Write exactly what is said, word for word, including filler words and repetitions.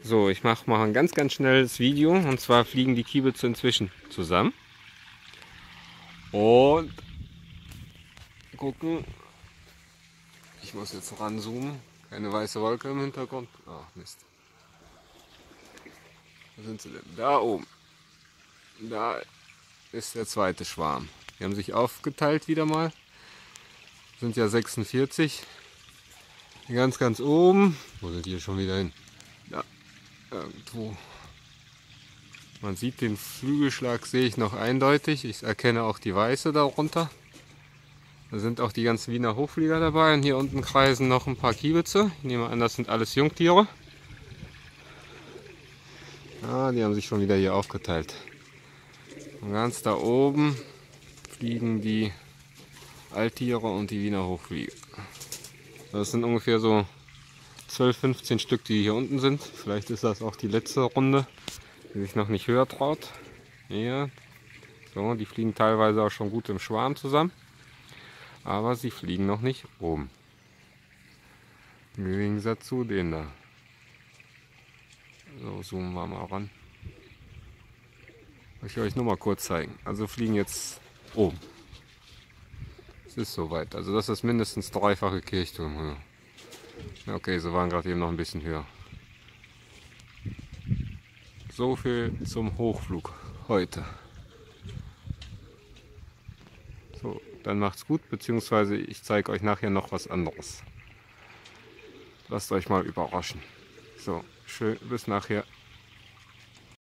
So, ich mache mal ein ganz, ganz schnelles Video. Und zwar fliegen die Kiebitze inzwischen zusammen. Und gucken. Ich muss jetzt ranzoomen. Keine weiße Wolke im Hintergrund. Ach Mist. Wo sind sie denn? Da oben. Da ist der zweite Schwarm. Die haben sich aufgeteilt wieder mal. Sind ja sechsundvierzig. Ganz, ganz oben. Wo sind die hier schon wieder hin? Da. Irgendwo. Man sieht den Flügelschlag, sehe ich noch eindeutig. Ich erkenne auch die weiße darunter. Da sind auch die ganzen Wiener Hochflieger dabei. Und hier unten kreisen noch ein paar Kiebitze. Ich nehme an, das sind alles Jungtiere. Ah, die haben sich schon wieder hier aufgeteilt. Und ganz da oben fliegen die Alttiere und die Wiener Hochflieger. Das sind ungefähr so zwölf, fünfzehn Stück, die hier unten sind. Vielleicht ist das auch die letzte Runde, die sich noch nicht höher traut. Hier. So, die fliegen teilweise auch schon gut im Schwarm zusammen. Aber sie fliegen noch nicht oben. Im Gegensatz zu denen da. So, zoomen wir mal ran. Ich will euch nur mal kurz zeigen. Also fliegen jetzt oben. Es ist soweit. Also das ist mindestens dreifache Kirchturmhöhe. Okay, sie waren gerade eben noch ein bisschen höher. So viel zum Hochflug heute. So, dann macht's gut, beziehungsweise ich zeige euch nachher noch was anderes. Lasst euch mal überraschen. So, schön, bis nachher.